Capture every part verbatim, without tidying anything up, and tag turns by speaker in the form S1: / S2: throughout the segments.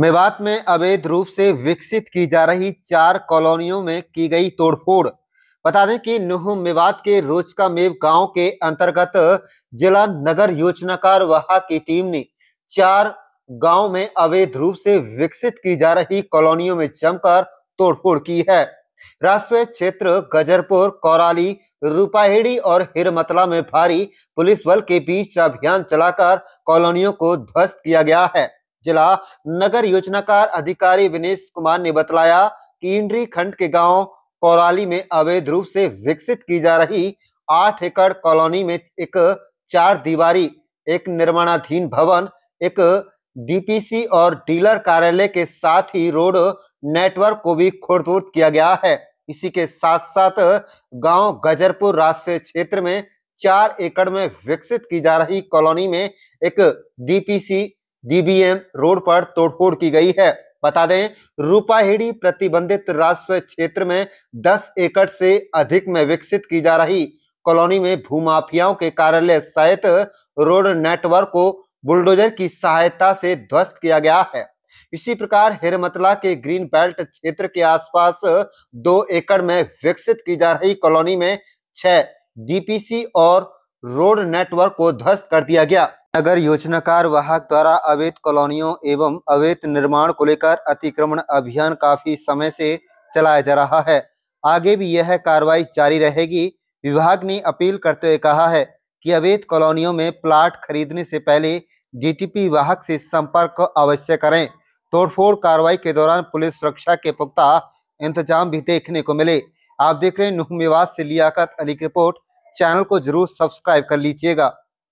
S1: मेवात में अवैध रूप से विकसित की जा रही चार कॉलोनियों में की गई तोड़फोड़। बता दें कि नुह मेवात के रोजका मेव गांव के अंतर्गत जिला नगर योजनाकार वहा की टीम ने चार गांव में अवैध रूप से विकसित की जा रही कॉलोनियों में जमकर तोड़फोड़ की है। राष्ट्रीय क्षेत्र गजरपुर, कौराली, रूपाहेड़ी और हिरमतला में भारी पुलिस बल के बीच अभियान चलाकर कॉलोनियों को ध्वस्त किया गया है। जिला नगर योजनाकार अधिकारी विनेश कुमार ने बतलाया कि इंड्री खंड के गांव कौराली में अवैध रूप से विकसित की जा रही आठ एकड़ कॉलोनी में एक चार दीवारी, एक निर्माणाधीन भवन, एक डीपीसी और डीलर कार्यालय के साथ ही रोड नेटवर्क को भी खोद किया गया है। इसी के साथ साथ गांव गजरपुर राष्ट्रीय क्षेत्र में चार एकड़ में विकसित की जा रही कॉलोनी में एक डीपीसी डीबीएम रोड पर तोड़फोड़ की गई है। बता दें, रूपाहेड़ी प्रतिबंधित राष्ट्रीय क्षेत्र में दस एकड़ से अधिक में विकसित की जा रही कॉलोनी में भूमाफियाओं के कार्यालय सहित रोड नेटवर्क को बुलडोजर की सहायता से ध्वस्त किया गया है। इसी प्रकार हिरमतला के ग्रीन बेल्ट क्षेत्र के आसपास दो एकड़ में विकसित की जा रही कॉलोनी में छह डीपीसी और रोड नेटवर्क को ध्वस्त कर दिया गया। नगर योजनाकार वाहक द्वारा अवैध कॉलोनियों एवं अवैध निर्माण को लेकर अतिक्रमण अभियान काफी समय से चलाया जा रहा है। आगे भी यह कार्रवाई जारी रहेगी। विभाग ने अपील करते हुए कहा है कि अवैध कॉलोनियों में प्लाट खरीदने से पहले डीटीपी वाहक से संपर्क अवश्य करें। तोड़फोड़ कार्रवाई के दौरान पुलिस सुरक्षा के पुख्ता इंतजाम भी देखने को मिले। आप देख रहे हैं नुह मेवात से लियाकत अली की रिपोर्ट। चैनल को जरूर सब्सक्राइब कर लीजिएगा।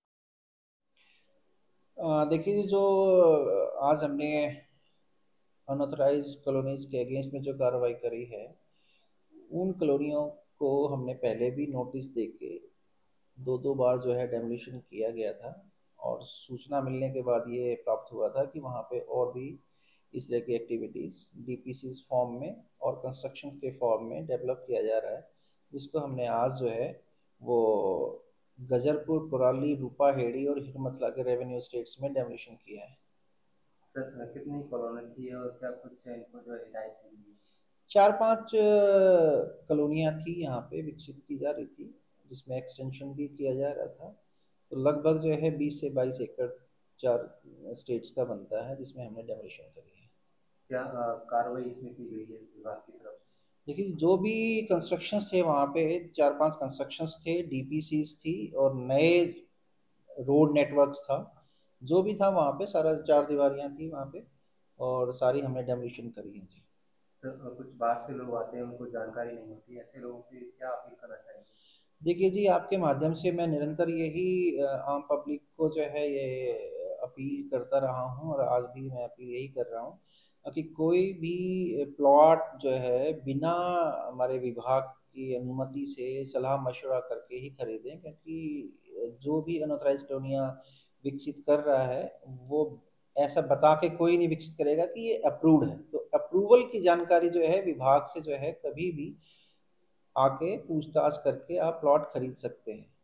S2: देखिए, जो आज हमने अनऑथराइज्ड कॉलोनीज के अगेंस्ट में जो कार्रवाई करी है, उन कॉलोनियों को हमने पहले भी नोटिस देके दो दो बार जो है डेमोलिशन किया गया था और सूचना मिलने के बाद ये प्राप्त हुआ था कि वहाँ पे और भी इस तरह की एक्टिविटीज़ डीपीसीज फॉर्म में और कंस्ट्रक्शन के फॉर्म में डेवलप किया जा रहा है, जिसको हमने आज जो है वो गजरपुर, कुराली, रूपाहेड़ी और हिरमतला के रेवेन्यू स्टेट्स में डेमोलिशन किया है।
S3: सर, कितनी कॉलोनी थी और क्या कुछ इनको जो हिदायत दी?
S2: चार पांच कॉलोनियाँ थी यहाँ पे विकसित की जा रही थी, जिसमें एक्सटेंशन भी किया जा रहा था। तो लगभग जो है बीस से बाईस एकड़ चार स्टेट्स का बनता है, जिसमें हमने डेमोलिशन करी है।
S3: क्या कार्रवाई इसमें की गई है विभाग की तरफ से?
S2: देखिए, जो भी कंस्ट्रक्शंस थे वहाँ पे चार पांच कंस्ट्रक्शंस थे, डीपीसीज थी और नए रोड नेटवर्क्स था। जो भी था वहाँ पे सारा चार दीवारियाँ थी वहाँ पे और सारी हमने डेमोलिशन करी है जी।
S3: सर, कुछ बाहर से लोग आते हैं, उनको जानकारी नहीं होती, ऐसे लोगों से क्या अपील करना चाहेंगे?
S2: देखिए जी, आपके माध्यम से मैं निरंतर यही आम पब्लिक को जो है ये अपील करता रहा हूँ और आज भी मैं अपील यही कर रहा हूँ कि कोई भी प्लॉट जो है बिना हमारे विभाग की अनुमति से सलाह मशवरा करके ही खरीदें, क्योंकि जो भी अनऑथराइज्ड कॉलोनियाँ विकसित कर रहा है वो ऐसा बता के कोई नहीं विकसित करेगा कि ये अप्रूव्ड है। तो अप्रूवल की जानकारी जो है विभाग से जो है कभी भी आके पूछताछ करके आप प्लॉट खरीद सकते हैं।